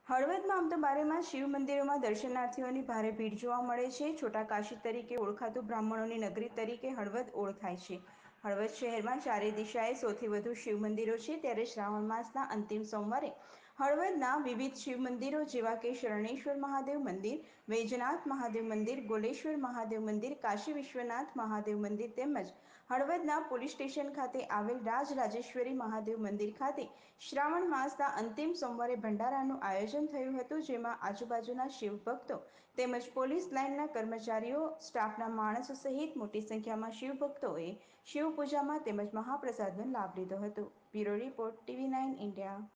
હળવદમાં આમ તો બારેમાસ શિવ મંદિરોમાં દર્શનાર્થીઓની ભારે ભીડ જોવા મળે છે. છોટા કાશી તરીકે ઓળખાતું બ્રાહ્મણોની નગરી તરીકે હળવદ ઓળખાય છે. હળવદ શહેરમાં ચારે દિશાએ સૌથી વધુ શિવ મંદિરો છે, ત્યારે શ્રાવણ માસના અંતિમ સોમવારે હળવદના વિવિધ શિવ મંદિરો જેવા કે શરણેશ્વર મહાદેવ મંદિર, વૈજનાથ મહાદેવ મંદિર, ગોલેશ્વર મહાદેવ મંદિર, કાશી વિશ્વનાથ મહાદેવ મંદિર તેમજ હળવદના પોલીસ સ્ટેશન ખાતે આવેલ રાજરાજેશ્વરી મહાદેવ મંદિર ખાતે શ્રાવણ માસના અંતિમ સોમવારે ભંડારાનું આયોજન થયું હતું, જેમાં આજુબાજુના શિવ ભક્તો તેમજ પોલીસ લાઇનના કર્મચારીઓ, સ્ટાફના માણસો સહિત મોટી સંખ્યામાં શિવ ભક્તોએ શિવ પૂજામાં તેમજ મહાપ્રસાદનો લાભ લીધો હતો. Bureau report, TV9 India.